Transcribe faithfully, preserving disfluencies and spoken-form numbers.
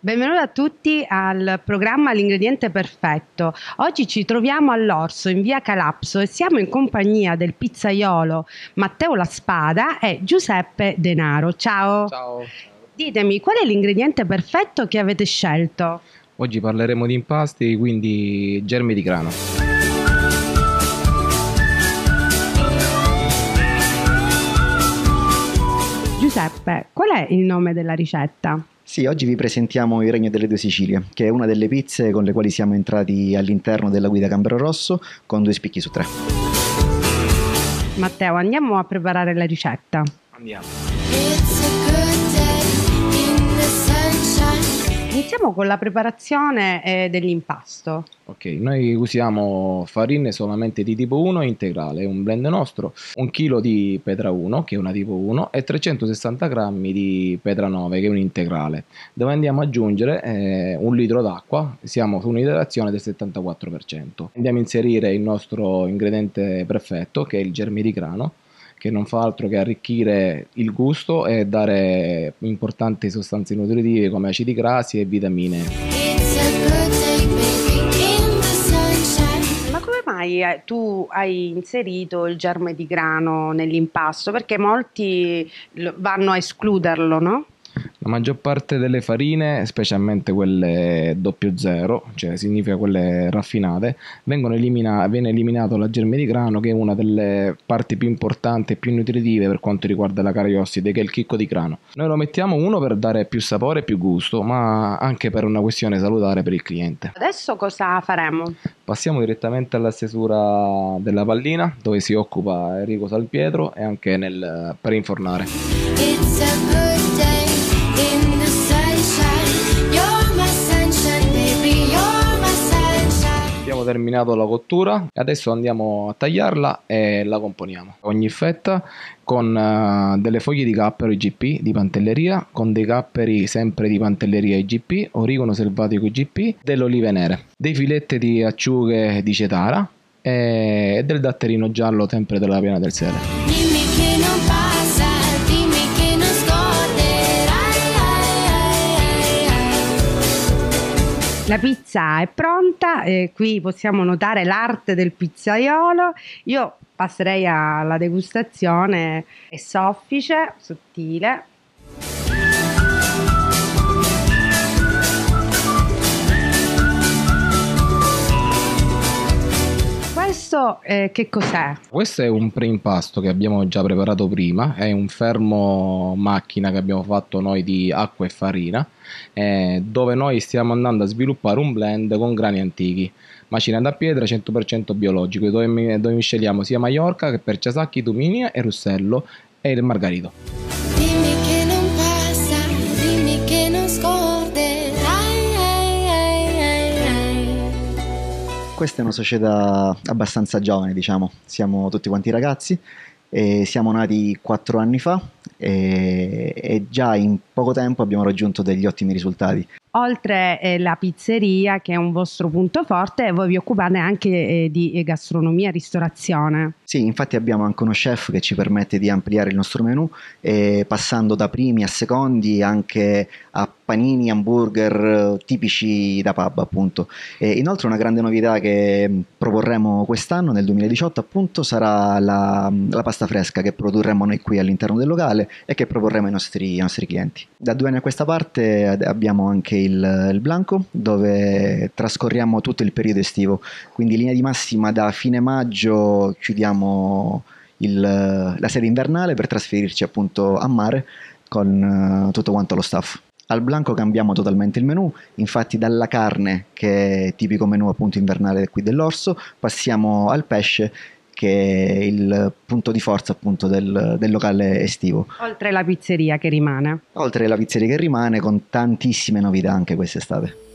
Benvenuti a tutti al programma L'ingrediente perfetto. Oggi ci troviamo all'Orso in via Calapso e siamo in compagnia del pizzaiolo Matteo La Spada e Giuseppe Denaro. Ciao. Ciao. Ditemi, qual è l'ingrediente perfetto che avete scelto? Oggi parleremo di impasti, quindi germi di grano. Giuseppe, qual è il nome della ricetta? Sì, oggi vi presentiamo il Regno delle Due Sicilie, che è una delle pizze con le quali siamo entrati all'interno della guida Gambero Rosso con due spicchi su tre. Matteo, andiamo a preparare la ricetta. Andiamo. Iniziamo con la preparazione eh, dell'impasto. Ok, noi usiamo farine solamente di tipo uno integrale, è un blend nostro, un chilo di Petra uno, che è una tipo uno, e trecentosessanta grammi di Petra nove, che è un integrale, dove andiamo ad aggiungere eh, un litro d'acqua, siamo su un'idratazione del settantaquattro per cento. Andiamo a inserire il nostro ingrediente perfetto, che è il germe di grano, che non fa altro che arricchire il gusto e dare importanti sostanze nutritive come acidi grassi e vitamine. Ma come mai eh, tu hai inserito il germe di grano nell'impasto? Perché molti lo- vanno a escluderlo, no? La maggior parte delle farine, specialmente quelle doppio zero, cioè significa quelle raffinate, vengono elimina- viene eliminato la germe di grano, che è una delle parti più importanti e più nutritive per quanto riguarda la cariosside, che è il chicco di grano. Noi lo mettiamo uno per dare più sapore e più gusto, ma anche per una questione salutare per il cliente. Adesso cosa faremo? Passiamo direttamente alla stesura della pallina, dove si occupa Enrico Salpietro, e anche nel preinfornare. It's a good day in the sunshine. You're my sunshine, baby, you're my sunshine. Abbiamo terminato la cottura e adesso andiamo a tagliarla e la componiamo. Ogni fetta con uh, delle foglie di cappero I G P di Pantelleria, con dei capperi sempre di Pantelleria I G P, origano selvatico I G P, delle olive nere, dei filetti di acciughe di cetara e del datterino giallo sempre della Piana del Sele. Dimmi che non passa, dimmi che non scorderai. La pizza è pronta e qui possiamo notare l'arte del pizzaiolo. Io passerei alla degustazione. È soffice, sottile. Questo eh, che cos'è? Questo è un preimpasto che abbiamo già preparato prima, è un fermo macchina che abbiamo fatto noi di acqua e farina, eh, dove noi stiamo andando a sviluppare un blend con grani antichi, macina da pietra cento per cento biologico, dove, mi- dove misceliamo sia Maiorca che Perciasacchi, Tuminia e Russello e il Margarito. Dimmi che non passa, dimmi che non scorderai. Questa è una società abbastanza giovane, diciamo, siamo tutti quanti ragazzi e siamo nati quattro anni fa e, e già in poco tempo abbiamo raggiunto degli ottimi risultati. Oltre eh, la pizzeria, che è un vostro punto forte, voi vi occupate anche eh, di eh, gastronomia e ristorazione. Sì, infatti abbiamo anche uno chef che ci permette di ampliare il nostro menù, eh, passando da primi a secondi anche a panini, hamburger eh, tipici da pub, appunto. E inoltre una grande novità che mh, proporremo quest'anno, nel duemiladiciotto, appunto, sarà la, la pasta fresca che produrremo noi qui all'interno del locale e che proporremo ai nostri, ai nostri clienti. Da due anni a questa parte ad- abbiamo anche il, il Blanco, dove trascorriamo tutto il periodo estivo, quindi in linea di massima da fine maggio chiudiamo il- la sede invernale per trasferirci appunto a mare con eh, tutto quanto lo staff. Al Blanco cambiamo totalmente il menù, infatti dalla carne, che è tipico menù appunto invernale qui dell'Orso, passiamo al pesce, che è il punto di forza appunto del, del locale estivo. Oltre la pizzeria che rimane. Oltre alla pizzeria che rimane, con tantissime novità anche quest'estate.